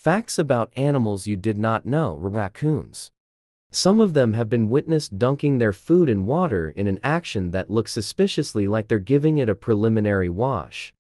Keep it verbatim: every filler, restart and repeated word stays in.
Facts about animals you did not know. Raccoons. Some of them have been witnessed dunking their food in water in an action that looks suspiciously like they're giving it a preliminary wash.